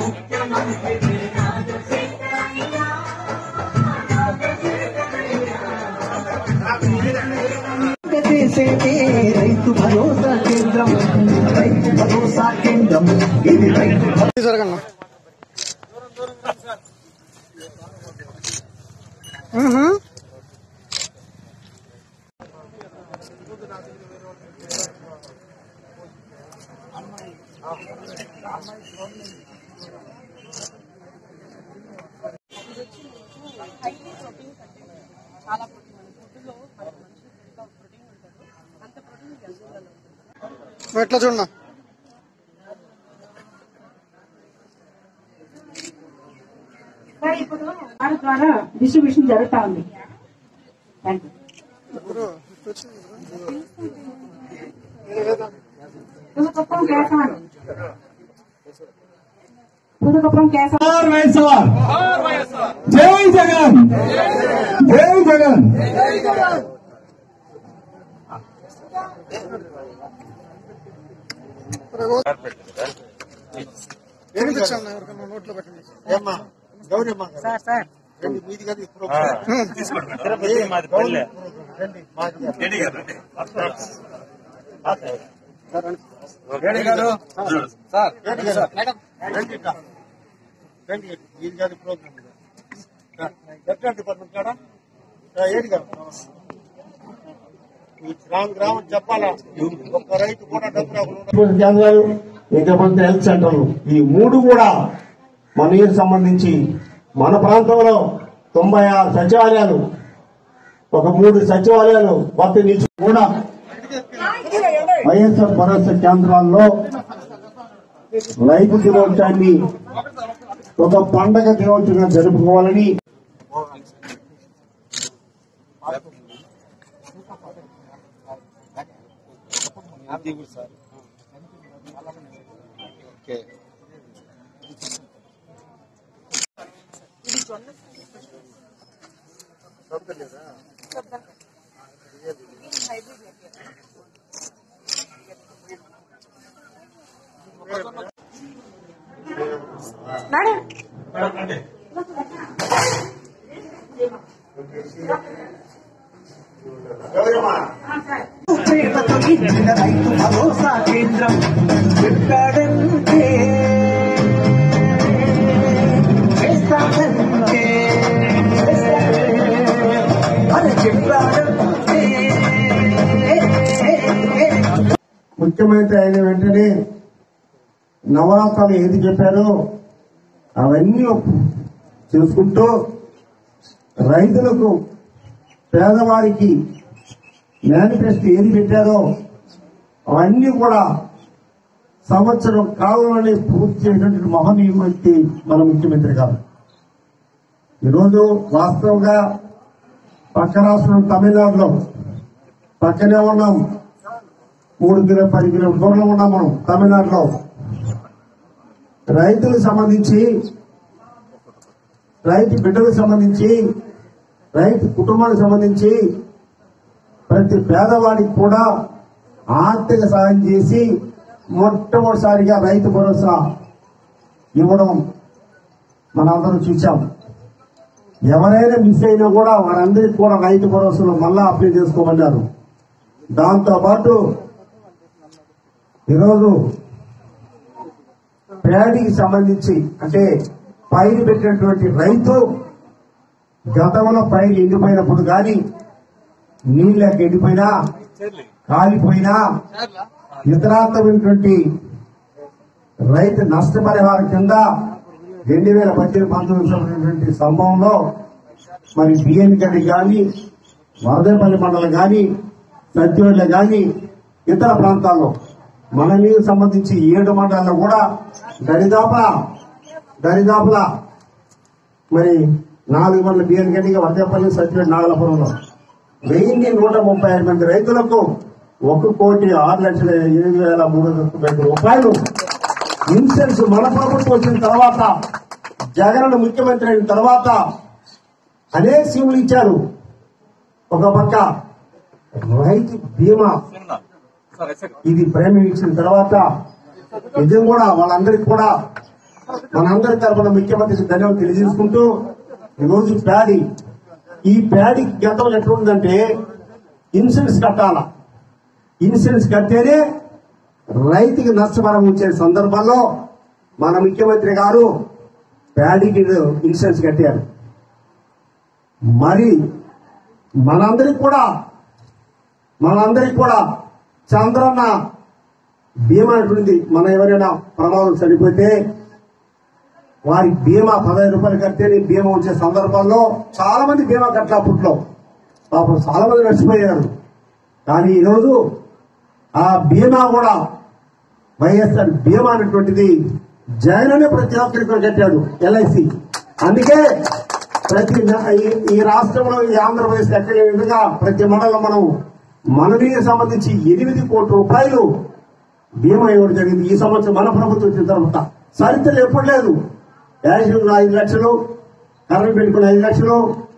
రైతు భరోసా కేంద్రం, రైతు భరోసా కేంద్రం, ఇది రైతు జరగన్నా. చాలా ఫుడ్లో ప్రోటీన్ ఉంటుంది, అంత ప్రోటీన్ గంజూలలో ఎట్లా చూడన్నా. ఇప్పుడు వారి ద్వారా డిస్ట్రిబ్యూషన్ జరుగుతా ఉంది. Thank you. పుదుకొప్పం కేశవాణి, పుదుకొప్పం కేశవాణి. జై జగన్, జై జగన్. నోట్లో పెట్టండి. సార్ సార్ గ్రామం చెప్పాలా, ఒక్క రైతు కూడా డబ్బు కేంద్రాలు, ఇకపోతే హెల్త్ సెంటర్లు, ఈ మూడు కూడా మన ఊరికి సంబంధించి మన ప్రాంతంలో 96 సచివాలయాలు, ఒక 3 సచివాలయాలు కొత్త నిలిచి కూడా వైఎస్ఆర్ భరోసా కేంద్రాల్లో రైతు దినోత్సవాన్ని ఒక పండగ దినోత్సవంగా జరుపుకోవాలని రైతు భరోసా కేంద్రం చెప్పాడంటే చేస్తాడంటే అని చెప్పాడంటే. ముఖ్యమంత్రి అయిన వెంటనే నవరాత్రాలు ఏది చెప్పారో అవన్నీ చూసుకుంటూ రైతులకు పేదవారికి మేనిఫెస్టో ఏది పెట్టారో అవన్నీ కూడా సంవత్సరం కాలంలోనే పూర్తి చేసినటువంటి మహనీయ వ్యక్తి మన ముఖ్యమంత్రి గారు. ఈరోజు వాస్తవంగా పక్క రాష్ట్రం తమిళనాడులో పక్కనే ఉన్నాం, 3 కిలో 10 కిలోమీటర్ల దూరంలో ఉన్నాం మనం తమిళనాడులో. రైతులకు సంబంధించి, రైతు బిడ్డలకు సంబంధించి, రైతు కుటుంబానికి సంబంధించి ప్రతి పేదవాడికి కూడా ఆర్థిక సహాయం చేసి మొట్టమొదటిసారిగా రైతు భరోసా ఇవ్వడం మనందరం చూసాం. ఎవరైనా మిస్ అయినా కూడా వారందరికీ కూడా రైతు భరోసాలో మళ్ళా అప్లై చేసుకోమన్నారు. దాంతో పాటు ఈరోజు ప్యాడీకి సంబంధించి, అంటే పైరు పెట్టినటువంటి రైతు గతంలో పైరు ఎండిపోయినప్పుడు కానీ నీళ్ళకి ఎండిపోయినా కాలిపోయినా ఇతరాత్మైనటువంటి రైతు నష్టపరిహారం కింద 2018-19 సంబంధించినటువంటి సంభవంలో మరి బిఎన్ గడ్డి కానీ, వరదేపల్లి మండలం కానీ, సత్యవల్లి కానీ, ఇతర ప్రాంతాల్లో మన నీరు సంబంధించి 7 మండలాల్లో కూడా దరిదాపులా మరి 4 మండల బిఎన్ గడ్డి, వరదేపల్లి, సత్యవల్లి, నాగలాపురంలో 1135 మంది రైతులకు 1,06,08,390 రూపాయలు ఇన్సూరెన్స్ మన ప్రభుత్వం వచ్చిన తర్వాత, జగన్ ముఖ్యమంత్రి అయిన తర్వాత అనేక స్కీములు ఇచ్చారు. ఒక పక్క రైతు బీమా, ఇది ప్రేమ ఇచ్చిన తర్వాత నిజం కూడా వాళ్ళందరికీ కూడా మనందరి తరఫున ముఖ్యమంత్రికి ధన్యవాదాలు తెలియజేసుకుంటూ ఈరోజు ఈ ప్యాడీ గతంలో ఎట్లుందంటే ఇన్సూరెన్స్ కట్టాలా, ఇన్సూరెన్స్ కడితేనే రైతుకి నష్టపరం వచ్చే సందర్భంలో మన ముఖ్యమంత్రి గారు ప్యాడీకి ఇన్సూరెన్స్ కట్టారు. మరి మనందరికి కూడా చంద్రన్న బీమా ఉంటుంది. మన ఎవరైనా ప్రమాదం చనిపోతే వారి బీమా 15 రూపాయలు కడితేనే బీమా వచ్చే సందర్భంలో చాలా మంది బీమా కట్ల అప్పట్లో పాపం చాలా మంది నష్టపోయారు. కానీ ఈరోజు ఆ బీమా కూడా వైఎస్ఆర్ బీమా అనేటువంటిది జగన్ ప్రతి ఒక్కరికి కట్టాడు, LIC. అందుకే ఈ రాష్ట్రంలో ఈ ఆంధ్రప్రదేశ్ ఎక్కడ విధంగా ప్రతి మండలం మనకి సంబంధించి 8 కోట్ల రూపాయలు బీమా ఇవ్వడం జరిగింది. ఈ సంవత్సరం మన ప్రభుత్వం వచ్చిన తర్వాత చరిత్రలు ఎప్పుడు లేదు. యాక్సిడెంట్ 5 లక్షలు, కరెంట్ పెట్టుకుని 5 లక్షలు,